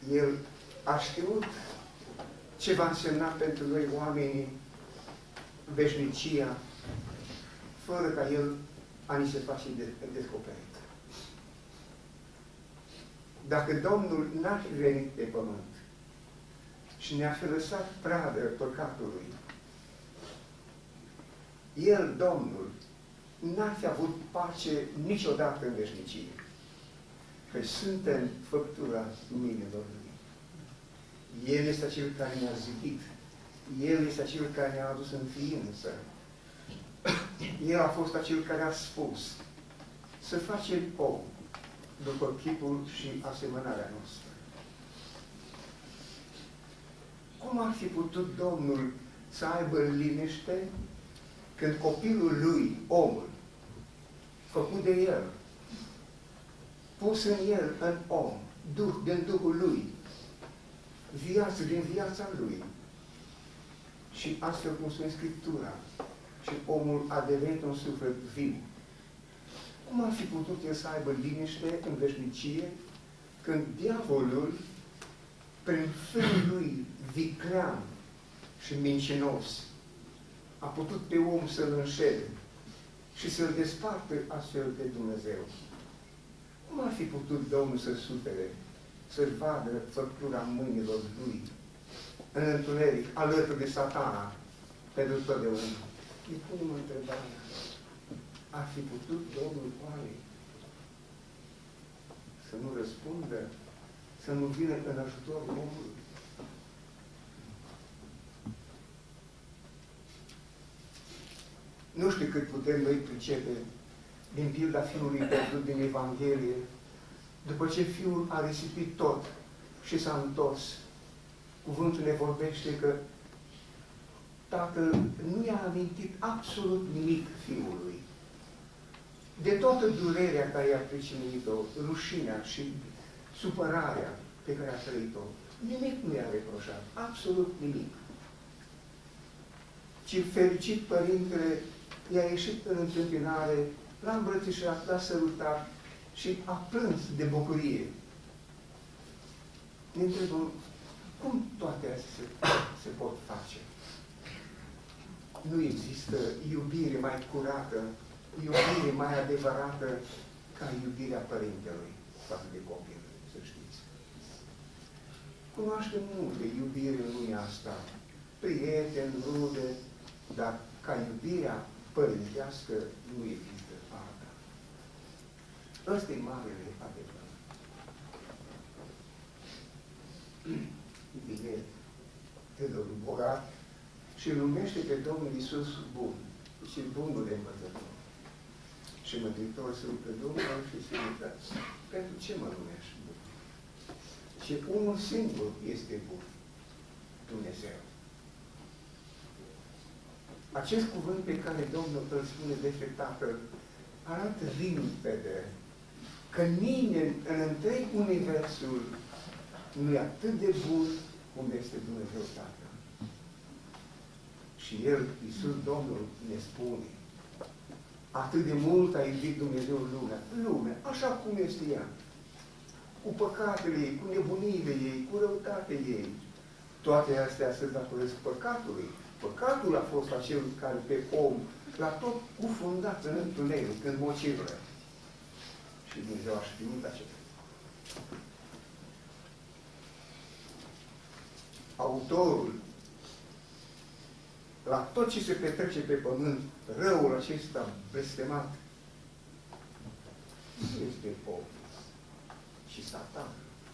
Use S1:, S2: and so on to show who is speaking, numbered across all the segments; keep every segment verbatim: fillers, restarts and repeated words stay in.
S1: El a știut ce va însemna pentru noi oamenii veșnicia, fără ca El a ni se face de descoperit. Dacă Domnul n-ar fi venit pe pământ și ne-a fi lăsat pradă păcatului, El, Domnul, n-ar fi avut pace niciodată în veșnicie. Că suntem făptura mâinilor Lui. El este acel care ne-a zidit. El este acel care ne-a adus în ființă. El a fost acel care a spus să facem om după chipul și asemănarea noastră. Cum ar fi putut Domnul să aibă liniște când copilul Lui, omul, făcut de El, pus în El, în om, Duh, din Duhul Lui, viață din viața Lui, și astfel cum spune Scriptura, și omul a devenit un suflet viu. Cum ar fi putut El să aibă liniște în veșnicie când diavolul, prin felul lui viclean și mincinos, a putut pe om să-l înșele și să-l despartă astfel de Dumnezeu? Cum ar fi putut Domnul să sufere, să-l vadă făptura mâinilor Lui în întuneric, alături de Satana, pentru totdeauna? Îi punem întrebarea. Ar fi putut Domnul oare să nu răspundă, să nu vină în ajutorul omului? Nu știu cât putem noi pricepe din pilda Fiului pierdut din Evanghelie, după ce Fiul a risipit tot și s-a întors. Cuvântul ne vorbește că Tatăl nu i-a amintit absolut nimic Fiului. De toată durerea care i-a pricinuit-o, rușinea și supărarea pe care a trăit-o, nimic nu i-a reproșat, absolut nimic. Ci fericit Părintele i-a ieșit în întâmpinare, l-a îmbrățișat, l-a sărutat și a plâns de bucurie. Ne întrebăm, cum toate astea se, se pot face? Nu există iubire mai curată, iubire mai adevărată ca iubirea Părintelui față de copil, să știți. Cunoaștem multe iubire în lumea asta, prieteni, rude, dar ca iubirea părintească nu există alta. Ăsta e marele adevăr. Vine tânărul bogat și îl numește pe Domnul Iisus bun și bunul de învățător. Și Mântuitorul se uită Domnul și se uită, pentru ce mă numești bun? Și unul singur este bun, Dumnezeu. Acest cuvânt pe care Domnul îl spune despre Tatăl arată limpede că nimeni în întreg universul nu e atât de bun cum este Dumnezeu Tatăl. Și El, Iisus Domnul, ne spune, atât de mult a iubit Dumnezeu lumea, lumea, așa cum este ea, cu păcatele ei, cu nebuniile ei, cu răutatea ei. Toate astea se datoresc păcatului. Păcatul a fost acel care pe om l-a tot cufundat în întuneric, în mocirlă. Și Dumnezeu a știut acest. Autorul, la tot ce se petrece pe pământ, răul acesta blestemat, nu este om, ci Satan.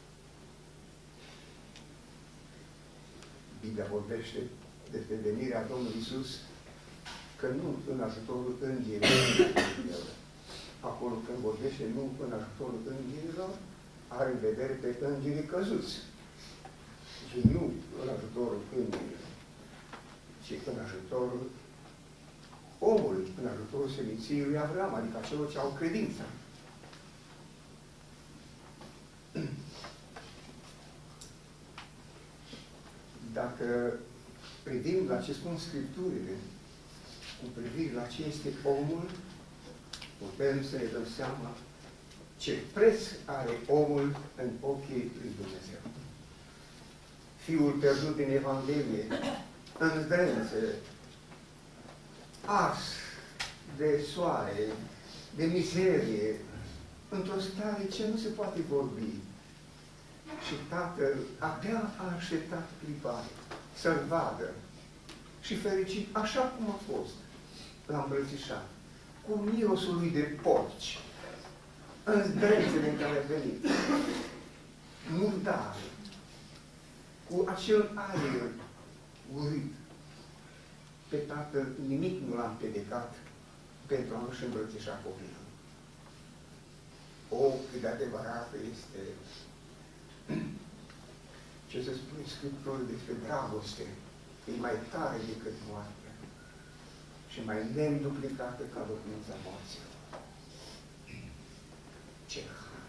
S1: Biblia vorbește despre venirea Domnului Iisus, că nu în ajutorul îngerilor. Acolo când vorbește nu în ajutorul îngerilor, are în vedere pe îngerii căzuți. Și nu în ajutorul îngerilor, ci în ajutorul omului, în ajutorul seminției lui Avram, adică celor ce au credință. Dacă privim la ce spun Scripturile, cu privire la ce este omul, putem să ne dăm seama ce preț are omul în ochii lui Dumnezeu. fiul pierdut din Evanghelie, în zdrențe, ars de soare, de mizerie, într-o stare ce nu se poate vorbi. Și tatăl abia a așteptat clipa să-l vadă. Și fericit, așa cum a fost, l-a îmbrățișat, cu mirosul lui de porci, în zdrențele în care a venit, murdare, cu acel aer urât. Pe tatăl nimic nu l-a împiedicat pentru a nu-și îmbrățișa copilul. O, cât de adevărată este ce se spune Scriptură despre dragoste, e mai tare decât moartea și mai neînduplicată ca locuința morților. Ce har!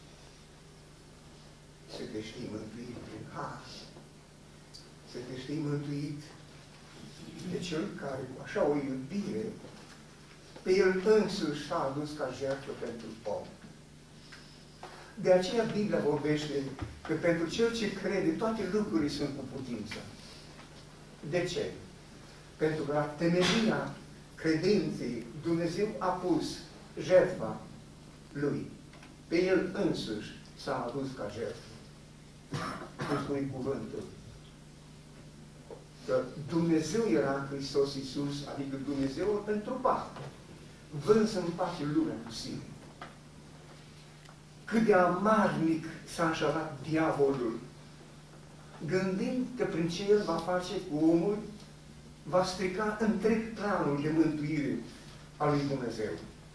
S1: Să te știi mântuit prin har. Să te știi mântuit de Cel care, cu așa o iubire, pe El însuși s-a adus ca jertfă pentru om. De aceea Biblia vorbește că pentru cel ce crede, toate lucrurile sunt cu putință. De ce? Pentru că la temelia credinței Dumnezeu a pus jertfa Lui. Pe El însuși s-a adus ca jertfă. Cum spune cuvântul. Că Dumnezeu era în Hristos Iisus, adică Dumnezeu întrupat, vrând să împace lumea cu sine. Cât de amarnic s-a înșelat diavolul, gândind că prin ce el va face cu omul, va strica întreg planul de mântuire al lui Dumnezeu.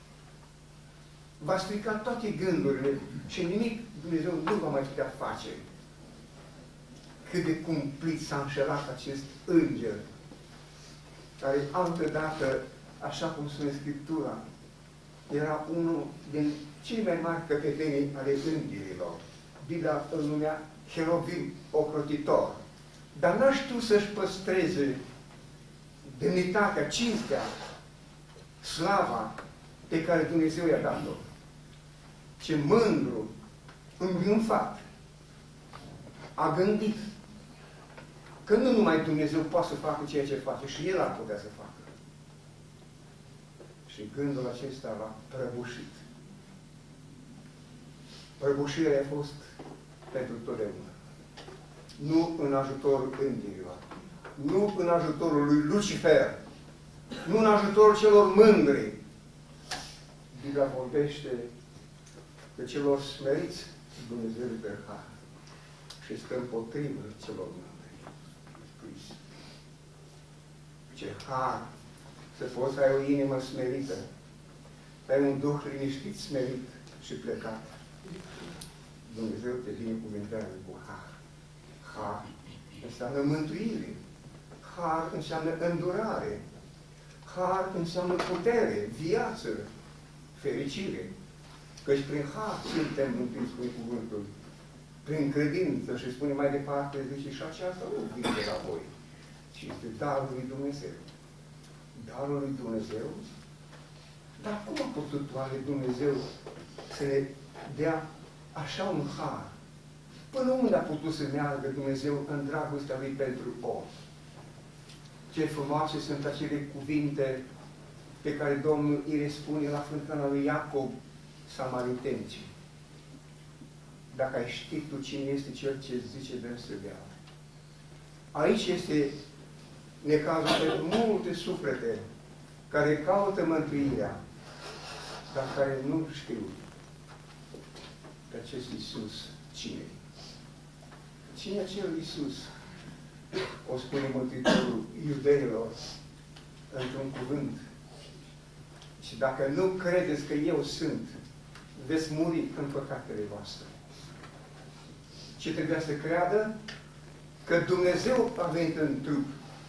S1: Va strica toate gândurile și nimic Dumnezeu nu va mai putea face. Cât de cumplit s-a înșelat acest înger, care altădată, așa cum spune Scriptura, era unul din cei mai mari căpetenii ale îngerilor. Biblia îl numea Cheruvim ocrotitor. Dar n-a știut să-și păstreze demnitatea, cinstea, slava pe care Dumnezeu i-a dat-o. Ce mândru, îngânfat, a gândit că nu numai Dumnezeu poate să facă ceea ce face, și El ar putea să facă. Și gândul acesta l-a prăbușit. Prăbușirea a fost pentru totdeauna. Nu în ajutorul îngerilor, nu în ajutorul lui Lucifer, nu în ajutorul celor mândri. Biblia vorbește că celor smeriți Dumnezeu îi dă har și stă împotrivă celor mândri. Ce har să poți să ai o inimă smerită, să ai un duh liniștit, smerit și plecat. Dumnezeu te binecuvântează cu har. Har înseamnă mântuire. Har înseamnă îndurare. Har înseamnă putere, viață, fericire. Căci prin har suntem mântuiți, spune cuvântul. Prin credință, și spune mai departe, zice, și aceasta nu vine de la voi, ci este darul lui Dumnezeu. Darul lui Dumnezeu? Dar cum a putut oare Dumnezeu să ne dea așa un har? Până unde a putut să meargă Dumnezeu în dragostea Lui pentru om? Ce frumoase sunt acele cuvinte pe care Domnul îi le spune la fântâna lui Iacob, samaritencii. Dacă ai ști tu cine este cel ce zice de să bea. Aici este necazul pentru multe suflete care caută mântuirea, dar care nu știu pe acest Iisus cine. Cine e acel Iisus? O spune Mântuitorul iudeilor într-un cuvânt. Și dacă nu credeți că eu sunt, veți muri în păcatele voastre. Ce trebuia să creadă? Că Dumnezeu a venit în trup.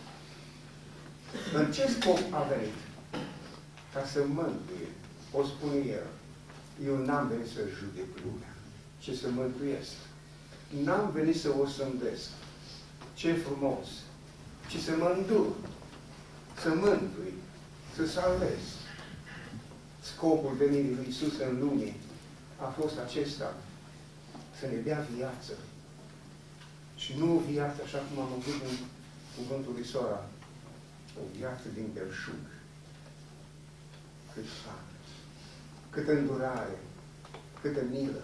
S1: În ce scop a venit? Ca să mântuie. O spune El. Eu n-am venit să judec lumea, ci să mântuiesc. N-am venit să o sândesc. Ce frumos! Ci să mă îndur, să mântui, să salvez. Scopul venirii lui Iisus în lume a fost acesta, să ne dea viață Și nu o viață, așa cum am auzit în cuvântul lui Sora, o viață din belșug. Cât har, câtă îndurare, câtă milă.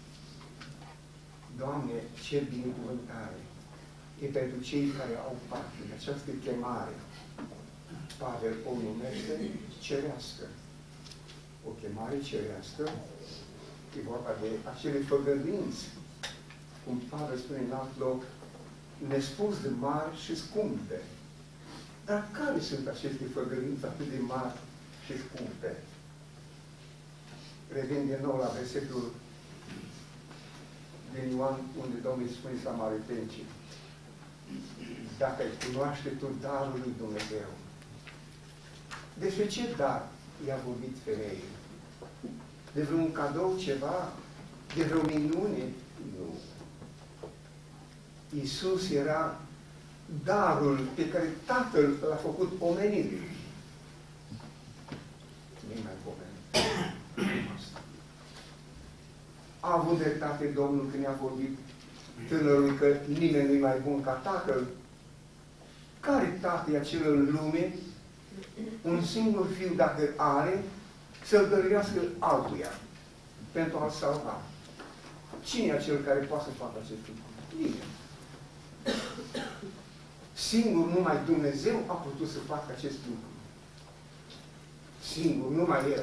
S1: Doamne, ce binecuvântare e pentru cei care au parte de această chemare. Pavel o numește cerească. O chemare cerească, e vorba de acele făgăduinți, cum Pavel spune în alt loc, nespus de mari și scumpe. Dar care sunt aceste făgăduinți atât de mari și scumpe? Revin din nou la versetul din Ioan, unde Domnul îi spune Samaritencii: dacă îi cunoaște tu darul lui Dumnezeu, despre ce dar i-a vorbit femeii? De vreun cadou ceva? De vreo minune? Nu. Iisus era darul pe care Tatăl l-a făcut omenirii. Nu mai pomenit. A avut dreptate Domnul când i-a vorbit tânărului că nimeni nu-i mai bun ca Tatăl. Care tată e acel în lume, un singur fiu dacă are, să-l dăruiască altuia pentru a-l salva? Cine e acel care poate să facă acest lucru? Nimeni. Singur numai Dumnezeu a putut să facă acest lucru. Singur, numai El.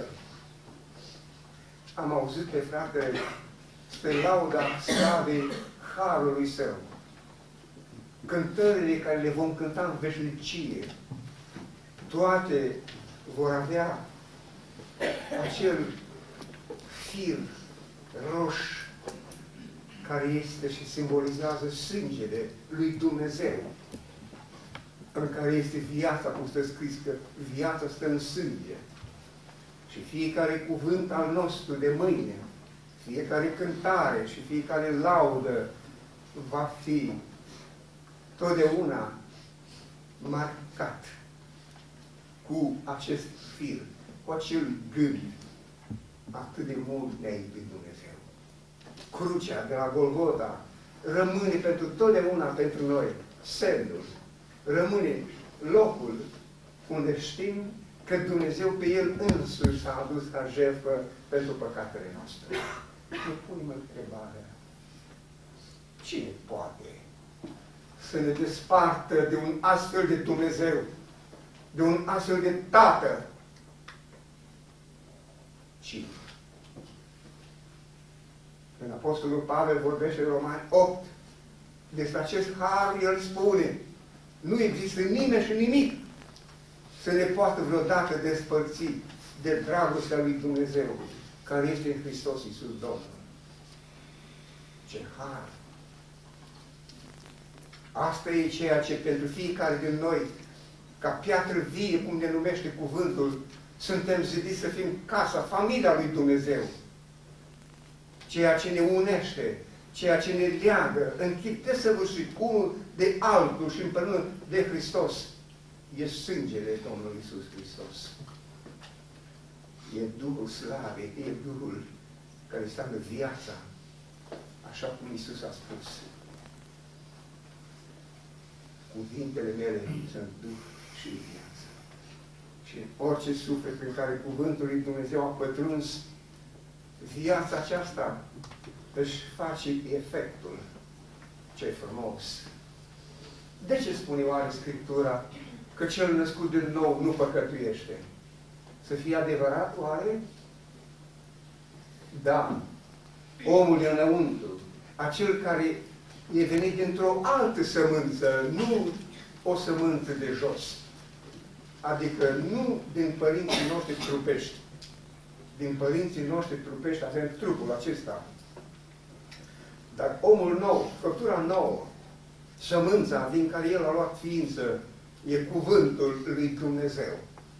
S1: Am auzit pe fratele spre lauda slavei harului Său. Cântările care le vom cânta în veșnicie, toate vor avea acel fir roș care este și simbolizează sângele lui Dumnezeu, în care este viața, cum stă scris că viața stă în sânge. Și fiecare cuvânt al nostru de mâine, fiecare cântare și fiecare laudă va fi totdeauna marcat cu acest fir, cu acel gând. Atât de mult ne-a iubit Dumnezeu. Crucea de la Golgota rămâne pentru totdeauna pentru noi semnul, rămâne locul unde știm că Dumnezeu pe El însuși s-a adus ca jertfă pentru păcatele noastre. Ne punem întrebarea: cine poate să ne despartă de un astfel de Dumnezeu, de un astfel de Tată? Cine? Când Apostolul Pavel vorbește în Romani opt despre acest har, el spune: nu există nimeni și nimic să ne poată vreodată despărți de dragostea lui Dumnezeu, care este în Hristos Iisus Domnul. Ce har! Asta e ceea ce pentru fiecare din noi, ca piatră vie, cum ne numește cuvântul, suntem zidiți să fim casa, familia lui Dumnezeu. Ceea ce ne unește, ceea ce ne leagă în chip desăvârșit unul de altul și împreună de Hristos, e sângele Domnului Iisus Hristos. E Duhul Slavei, e Duhul care înseamnă viața, așa cum Iisus a spus. Cuvintele mele sunt Duh și viață. Și orice suflet prin care cuvântul lui Dumnezeu a pătruns, viața aceasta își face efectul. Ce frumos! De ce spune oare Scriptura că cel născut din nou nu păcătuiește? Să fie adevărat oare? Da. Omul de înăuntru, acel care e venit dintr-o altă sămânță, nu o sămânță de jos. Adică nu din părinții noștri trupești. Din părinții noștri trupești avem trupul acesta. Dar omul nou, făptura nouă, sămânța din care El a luat ființă, e cuvântul lui Dumnezeu.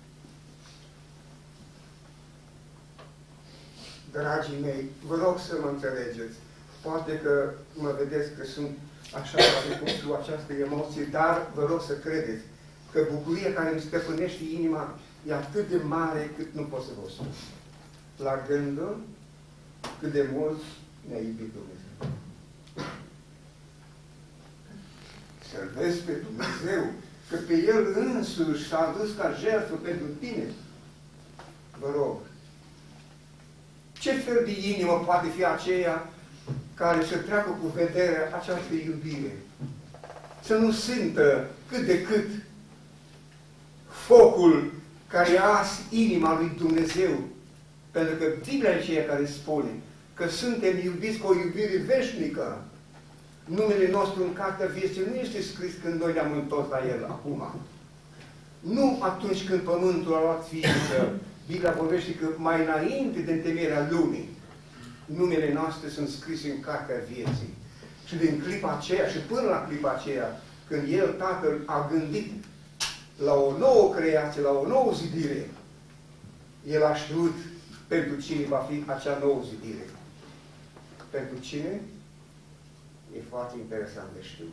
S1: Dragii mei, vă rog să mă înțelegeți. Poate că mă vedeți că sunt așa, poate cum știu această emoție, dar vă rog să credeți că bucuria care îmi stăpânește inima e atât de mare cât nu pot să vă spun. La gândul cât de mult ne-a iubit Dumnezeu. să-L vezi pe Dumnezeu, că pe El însuși s-a adus ca jertfă pentru tine. Vă rog, ce fel de inimă poate fi aceea care să treacă cu vederea această iubire? Să nu simtă cât de cât focul care a ars inima lui Dumnezeu. Pentru că Biblia e aceea care spune că suntem iubiți cu o iubire veșnică. Numele nostru în cartea vieții nu este scris când noi ne-am întors la El acum. Nu atunci când pământul a luat ființă. Biblia vorbește că mai înainte de întemeierea lumii, numele noastre sunt scrise în cartea vieții. Și din clipa aceea și până la clipa aceea, când El, Tatăl, a gândit la o nouă creație, la o nouă zidire, El a știut pentru cine va fi acea nouă zidire. Pentru cine? E foarte interesant de știut.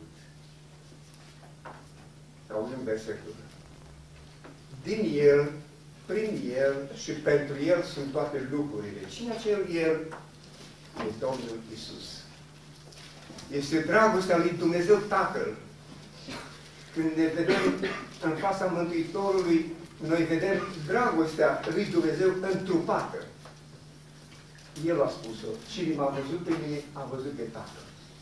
S1: Auzim versetul. Din El, prin El și pentru El sunt toate lucrurile. Cine acel El? E Domnul Iisus. Este dragostea lui Dumnezeu Tatăl. Când ne vedem în fața Mântuitorului, noi vedem dragostea lui Dumnezeu întrupată. El a spus-o. Cine m-a văzut pe mine, a văzut pe Tatăl.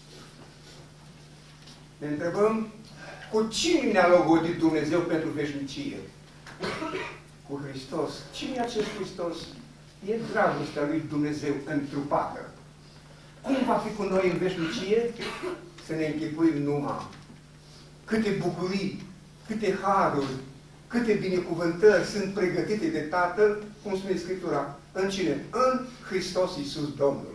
S1: Ne întrebăm, cu cine ne-a logodit Dumnezeu pentru veșnicie? Cu Hristos. Cine e acest Hristos? E dragostea lui Dumnezeu întrupată. Cum va fi cu noi în veșnicie? Să ne închipuim numai câte bucurii, câte haruri, câte binecuvântări sunt pregătite de Tatăl, cum spune Scriptura, în cine? În Hristos Iisus Domnul.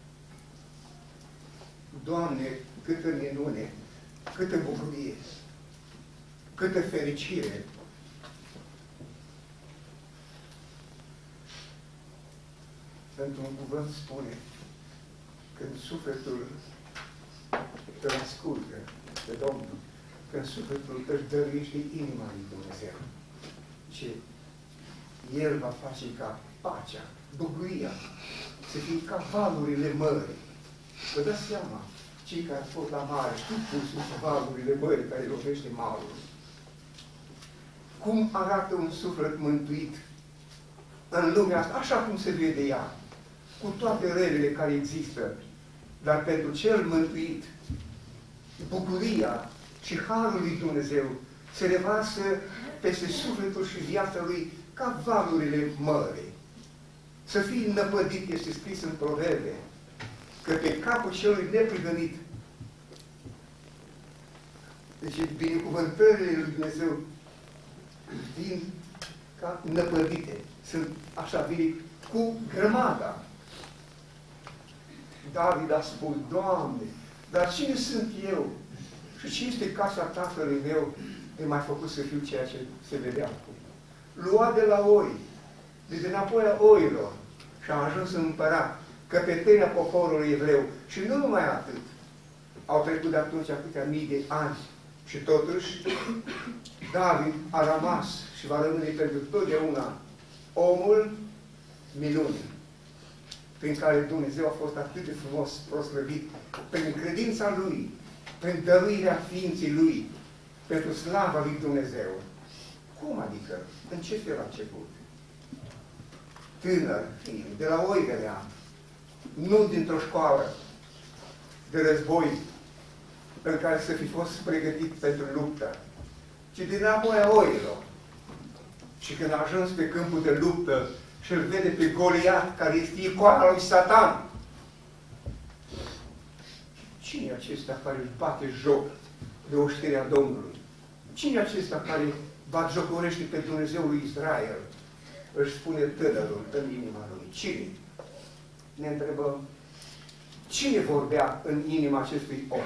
S1: Doamne, câtă minune, câtă bucurie, câtă fericire. Într-un cuvânt spune, când sufletul îl ascultă pe Domnul, când sufletul își dăruiește inima lui Dumnezeu, și El va face ca pacea, bucuria, să fie ca valurile mării. Vă dați seama, cei care au fost la mare, știu cum sunt valurile mării care lovește malul. Cum arată un suflet mântuit în lumea asta, așa cum se vede ea, cu toate relele care există, dar pentru cel mântuit, bucuria și harul lui Dumnezeu se revarsă peste sufletul și viața lui ca valurile mării. Să fii năpădit, este scris în Proverbe, că pe capul celui neprihănit. Deci binecuvântările lui Dumnezeu vin ca năpădite. Sunt așa, vine cu grămada. David a spus, Doamne, dar cine sunt eu? Și ce este casa tatălui meu de mai făcut să fiu ceea ce se vedea acum? Lua de la oi, de înapoi a oilor, și a ajuns în împărat, căpetenia poporului evreu. Și nu numai atât. Au trecut de atunci câteva mii de ani. Și totuși, David a rămas și va rămâne pentru totdeauna omul minunii, prin care Dumnezeu a fost atât de frumos proslăvit, prin credința Lui, prin dăruirea ființei Lui, pentru slava lui Dumnezeu. Cum adică? În ce fel a început? Tânăr, fiind, de la oivelea, nu dintr-o școală de război în care să fi fost pregătit pentru luptă, ci din apoi a oilor. Și când a ajuns pe câmpul de luptă și îl vede pe Goliat, care este icoana lui Satan, cine e acesta care își bate joc de oștirea Domnului? Cine e acesta care batjocorește pe Dumnezeul lui Israel? Își spune tânărul în inima lui. Cine? Ne întrebăm, cine vorbea în inima acestui om?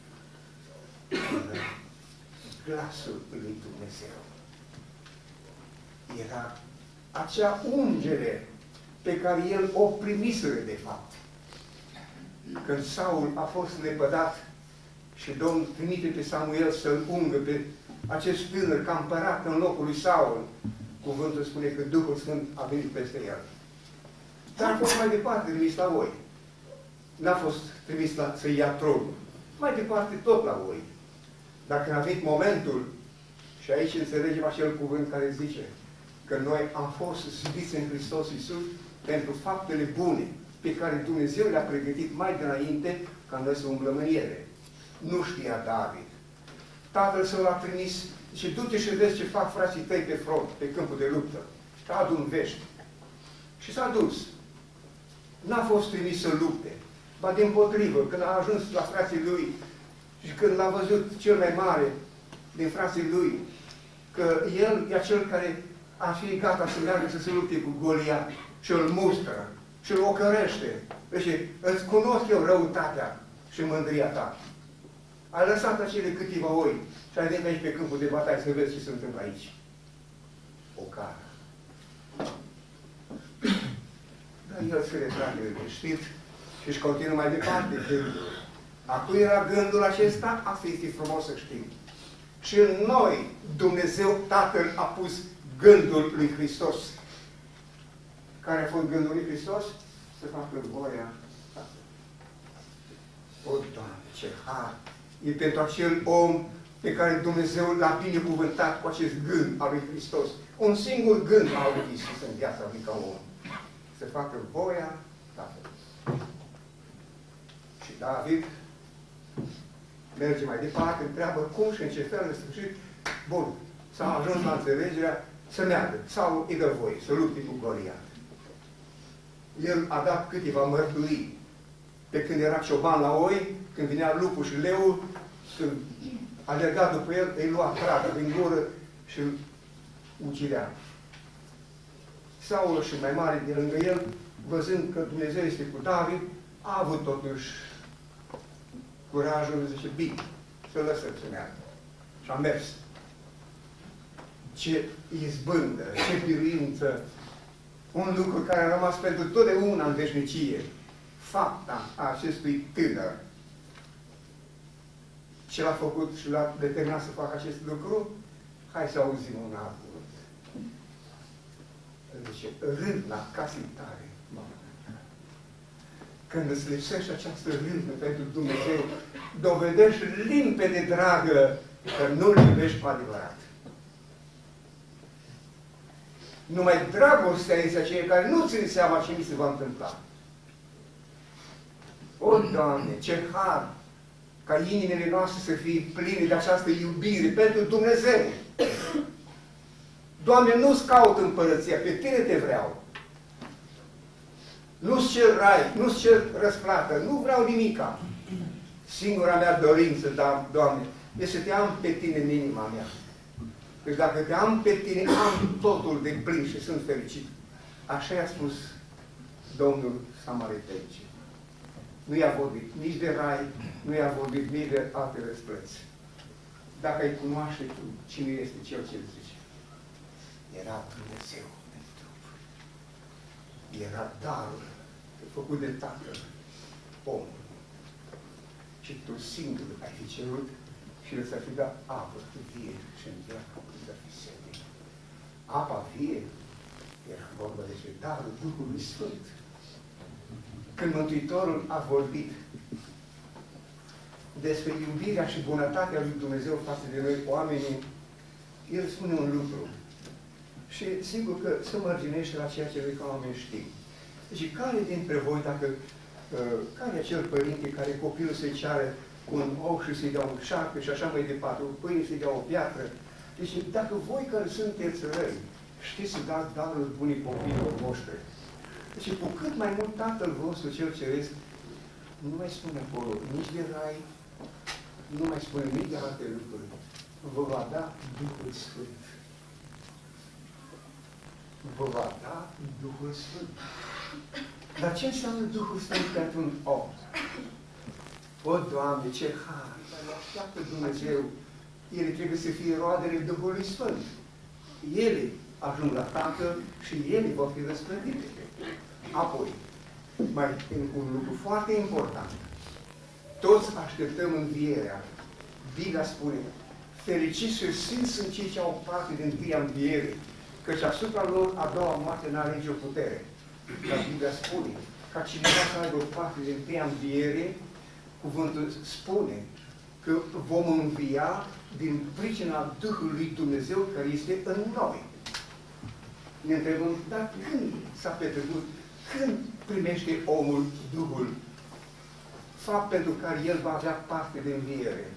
S1: Glasul lui Dumnezeu. Era acea ungere pe care el o primisere de fapt. Când Saul a fost lepădat și Domnul trimite pe Samuel să-l ungă pe acest tânăr ca împărat în locul lui Saul, cuvântul spune că Duhul Sfânt a venit peste el. Dar a fost mai departe trimis la voi. N-a fost trimis la, să ia tronul. Mai departe tot la voi. Dar când a venit momentul, și aici înțelegem acel cuvânt care zice că noi am fost sfidiți în Hristos Iisus pentru faptele bune pe care Dumnezeu le-a pregătit mai dinainte ca noi să umblăm în ele. Nu știa David. Tatăl său l-a trimis și du-te și vezi ce fac frații tăi pe front, pe câmpul de luptă. Și adun vești. Și s-a dus. N-a fost trimis să lupte. Ba dimpotrivă, când a ajuns la frații lui și când l-a văzut cel mai mare din frații lui, că el e acel care a fi gata să meargă să se lupte cu Goliat și îl mustră și îl ocărește. Deci, îți cunosc eu răutatea și mândria ta. Ai lăsat acele câteva oi și ai venit aici pe câmpul de bataie să vezi ce se întâmplă aici. O cară. Dar el se retrage de știți și își continuă mai departe gândul. A cui era gândul acesta? Asta este frumos să știm. Și în noi, Dumnezeu Tatăl a pus gândul lui Hristos. Care a fost gândul lui Hristos? Să facă voia Tatălui. O, Doamne, ce har! E pentru acel om pe care Dumnezeu l-a binecuvântat cu acest gând al lui Hristos. Un singur gând al lui Iisus în viața lui ca om. Să facă voia Tatălui. Și David merge mai departe, întreabă cum și în ce fel, în sfârșit, bun, s-a ajuns la înțelegerea să meargă, sau îi dă voie, să lupte cu Goliat. El a dat câteva mărturii. Pe când era cioban la oi, când vinea lupul și leul, când alerga după el, îi lua tragă din gură și îl ucidea. Saul și mai mare de lângă el, văzând că Dumnezeu este cu David, a avut totuși curajul, zice, bine, să lăsăm să meargă. Și a mers. Ce izbândă, ce biruință, un lucru care a rămas pentru totdeauna în veșnicie. Fapta a acestui tânăr. Ce l-a făcut și l-a determinat să facă acest lucru? Hai să auzim un alt cuvânt. Zice, râvna casei tare. Când îți lipsește această râvnă pentru Dumnezeu, dovedești limpede, dragă, că nu-L iubești cu adevărat. Numai dragostea este aceea care nu ține seama ce mi se va întâmpla. O, Doamne, ce har ca inimile noastre să fie pline de această iubire pentru Dumnezeu. Doamne, nu-ți caut împărăția, pe Tine te vreau. Nu-ți cer rai, nu-ți cer răsplată, nu vreau nimica. Singura mea dorință, Doamne, este să Te am pe Tine în inima mea. Deci dacă Te am pe Tine, am totul de plin și sunt fericit. Așa i-a spus Domnul Samaritenii. Nu i-a vorbit nici de rai, nu i-a vorbit nici de alte răsplăți. Dacă îi cunoaște tu cine este Cel ce îl zice. Era Dumnezeu în trup. Era darul făcut de Tatăl omul. Și tu singur ai fi cerut și el să fi dat apă vie și în viața să fi sete. Apa vie era vorba despre darul Duhului Sfânt. Când Mântuitorul a vorbit despre iubirea și bunătatea lui Dumnezeu față de noi oamenii, El spune un lucru. Și sigur că se mărginește la ceea ce noi ca oameni știm. Deci care dintre voi, dacă, uh, care e acel părinte care copilul să-i ceară un ou și să-i dea un șarpe și așa mai departe, un pâine să-i dea o piatră? Deci dacă voi care sunteți răi, știți să dați daruri bune copiilor voștri, deci cu cât mai mult Tatăl vostru cel Ceresc nu mai spune acolo nici de rai, nu mai spune nici de alte lucruri. Vă va da Duhul Sfânt. Vă va da Duhul Sfânt. Dar ce înseamnă Duhul Sfânt pentru un om? O, Doamne, ce har! Dar așteaptă Dumnezeu. Ele trebuie să fie roadele Duhului Sfânt. Ele ajung la Tatăl și ele vor fi răsplătite. Apoi, mai un lucru foarte important. Toți așteptăm învierea. Biblia spune, fericiți și sfinți sunt cei ce au parte din întâia înviere, căci asupra lor a doua moarte n-are nicio putere. Dar Biblia spune, ca cineva să aibă parte din întâia înviere, cuvântul spune că vom învia din pricina Duhului Dumnezeu care este în noi. Ne întrebăm, dar când s-a petrecut? Când primește omul Duhul? Fapt pentru care el va avea parte de înviere.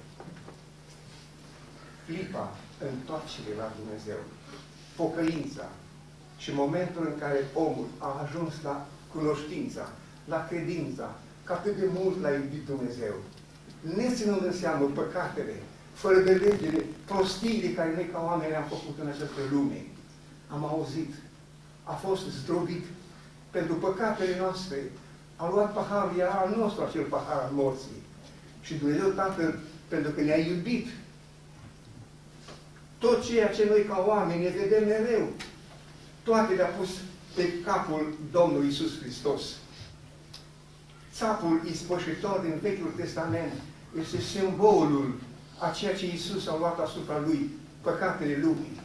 S1: Clipa întoarcere la Dumnezeu. Pocăința. Și momentul în care omul a ajuns la cunoștința, la credința, că atât de mult l-a iubit Dumnezeu. Neținând în seamă păcatele, fără de legere, prostiile care noi ca oameni am făcut în această lume. Am auzit. A fost zdrobit pentru păcatele noastre. A luat paharul, era al nostru acel pahar al morții. Și Dumnezeu Tatăl, pentru că ne-a iubit, tot ceea ce noi ca oameni ne vedem mereu, toate le-a pus pe capul Domnului Iisus Hristos. Țapul ispășitor din Vechiul Testament este simbolul a ceea ce Iisus a luat asupra lui, păcatele lumii.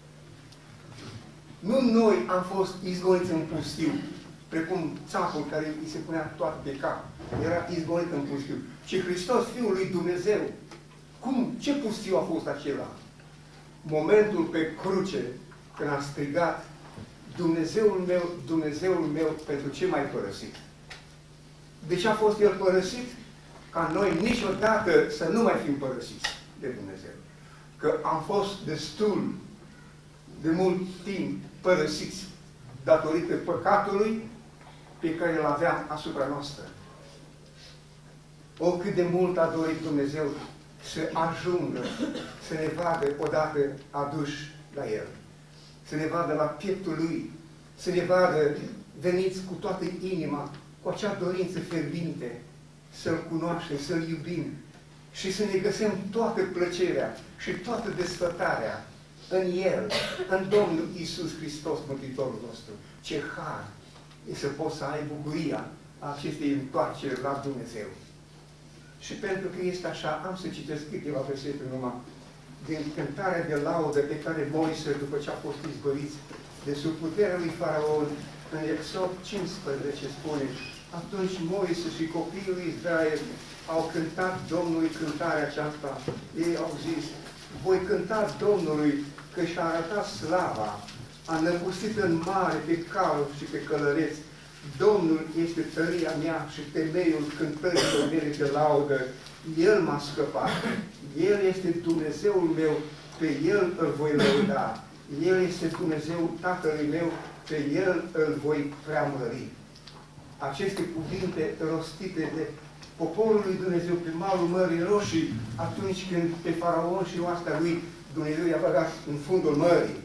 S1: Nu noi am fost izgoniți în pustiu, precum țapul care îi se punea toate pe cap. Era izgonit în pustiu. ci Hristos, Fiul lui Dumnezeu. Cum? Ce pustiu a fost acela? Momentul pe cruce, când a strigat, Dumnezeul meu, Dumnezeul meu, pentru ce m-ai părăsit? De ce a fost El părăsit? Ca noi niciodată să nu mai fim părăsiți de Dumnezeu. Că am fost destul de mult timp părăsiți datorită păcatului pe care îl aveam asupra noastră. O, cât de mult a dorit Dumnezeu să ajungă, să ne vadă odată aduși la El. Să ne vadă la pieptul Lui, să ne vadă veniți cu toată inima, cu acea dorință fierbinte, să-L cunoaștem, să-L iubim și să ne găsim toată plăcerea și toată desfătarea în El, în Domnul Iisus Hristos, Mântuitorul nostru. Ce har e să poți să ai bucuria acestei întoarceri la Dumnezeu. Și pentru că este așa, am să citesc câteva versete numai din cântarea de laudă pe care Moise, după ce a fost izbăviți de sub puterea lui Faraon, în Exod cincisprezece spune: atunci Moise și copiii lui Israel au cântat Domnului cântarea aceasta. Ei au zis: voi cânta Domnului că și-a arătat slava, a năpustit în mare pe cal și pe călăreți. Domnul este tăria mea și temeiul cântărilor mele de laudă. El m-a scăpat. El este Dumnezeul meu, pe El îl voi lăuda. El este Dumnezeul Tatălui meu, pe El îl voi preamări. Aceste cuvinte rostite de poporul lui Dumnezeu pe malul Mării Roșii, atunci când pe Faraon și oastea lui Dumnezeu i-a băgat în fundul mării.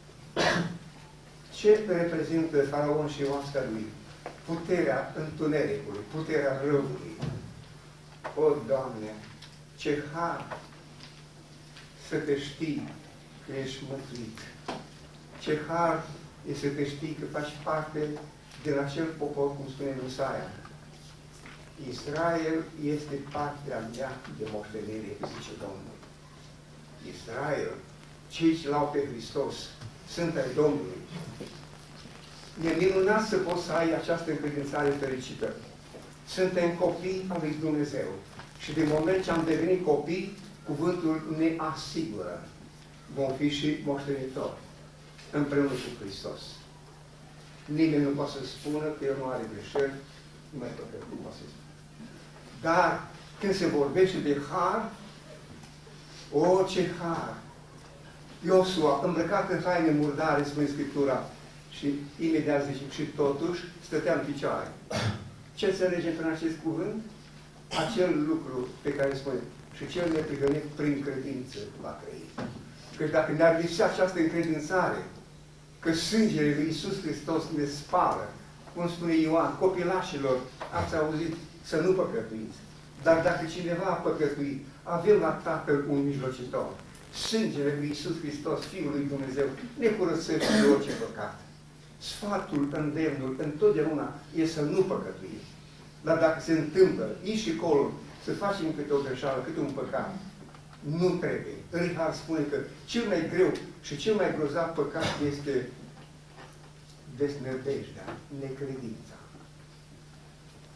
S1: Ce reprezintă Faraon și oastea lui? Puterea întunericului, puterea răului. O, Doamne, ce har să te știi că ești mântuit. Ce har e să te știi că faci parte din acel popor, cum spune în Isaia. Israel este partea mea de moștenire, zice Domnul. Israel, cei ce l-au pe Hristos, sunt ai Domnului. E minunat să poți să ai această încredințare fericită. Suntem copii al lui Dumnezeu. Și din moment ce am devenit copii, cuvântul ne asigură. Vom fi și moștenitori împreună cu Hristos. Nimeni nu poate să spună că El nu are greșeli, nu mai poate să spună. Dar când se vorbește de har, o, ce har! Iosua, îmbrăcat în haine murdare, spune Scriptura, și imediat zice, și totuși stătea în picioare. Ce înțelege prin acest cuvânt? Acel lucru pe care spune, și cel neprihănit prin credință va trăi. Că dacă ne-ar lipsea această încredințare, că sângele lui Iisus Hristos ne spală, cum spune Ioan, copilașilor, ați auzit, să nu păcătuiți. Dar dacă cineva a păcătuit, avem la Tatăl un mijlocitor. Sângele lui Iisus Hristos, Fiul lui Dumnezeu, ne curățește de orice păcat. Sfatul, îndemnul, întotdeauna e să nu păcătuim. Dar dacă se întâmplă, aici și acolo, să facem câte o greșeală, câte un păcat, nu trebuie. Richard spune că cel mai greu și cel mai grozav păcat este desnădejdea, necredința.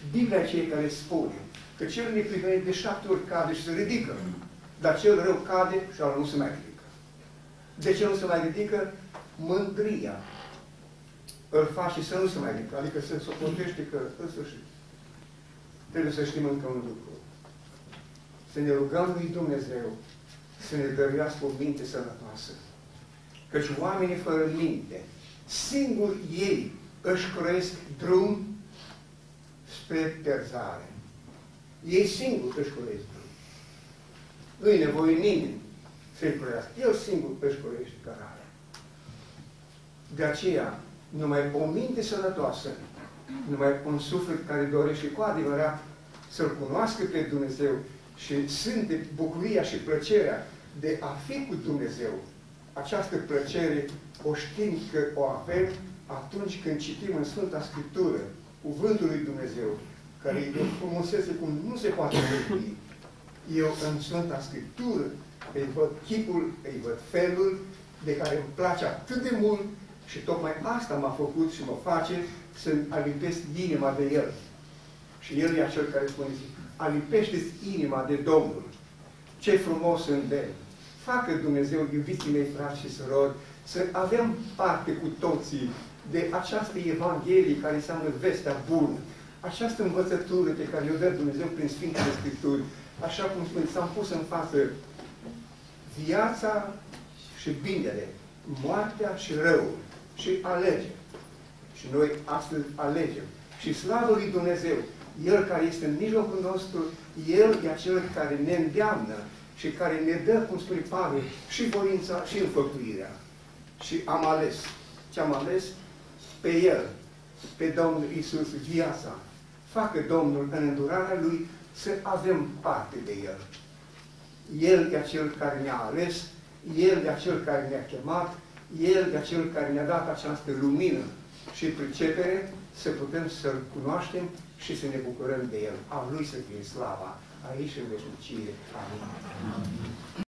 S1: Biblia e cea care spune că cel neprihănit de șapte ori cade și se ridică, dar cel rău cade și ala nu se mai ridică. De ce nu se mai ridică? Mândria îl face să nu se mai ridică, adică se socotește că, în sfârșit, trebuie să știm încă un lucru. Să ne rugăm lui Dumnezeu să ne dăruiască o minte sănătoasă. Căci oamenii fără minte, singuri ei își croiesc drum spre pierzare. Ei singuri își croiesc drum. Nu-i nevoie nimeni să-i croiască. El singur își croiește cărarea. De aceea, numai o minte sănătoasă, numai un suflet care dorește cu adevărat să-L cunoască pe Dumnezeu și simte bucuria și plăcerea de a fi cu Dumnezeu. Această plăcere o știm că o avem atunci când citim în Sfânta Scriptură Cuvântul lui Dumnezeu, care e o frumusețe cum nu se poate vorbi. Eu în Sfânta Scriptură îi văd chipul, îi văd felul de care îmi place atât de mult și tocmai asta m-a făcut și mă face să-mi alipesc inima de El. Și El e acel care spune, alipește-ți inima de Domnul. Ce frumos îndemn! Facă Dumnezeu, iubiții mei, frați și surori, să avem parte cu toții de această Evanghelie care înseamnă vestea bună, această învățătură pe care o dă Dumnezeu prin Sfintele Scripturi, așa cum spune, s-am pus în față viața și binele, moartea și răul și alegem. Și noi astăzi alegem. Și slavă lui Dumnezeu, El care este în mijlocul nostru, El e acel care ne îndeamnă și care ne dă, cum spune Pavel, și voința și înfăptuirea. Și am ales. Ce am ales? Pe El, pe Domnul Iisus, viața. Facă Domnul în îndurarea Lui să avem parte de El. El e acel care ne-a ales, El e acel care ne-a chemat, El e acel care ne-a dat această lumină și pricepere să putem să-L cunoaștem și să ne bucurăm de El. A Lui să fie slava, aici în veșnicie. Amin.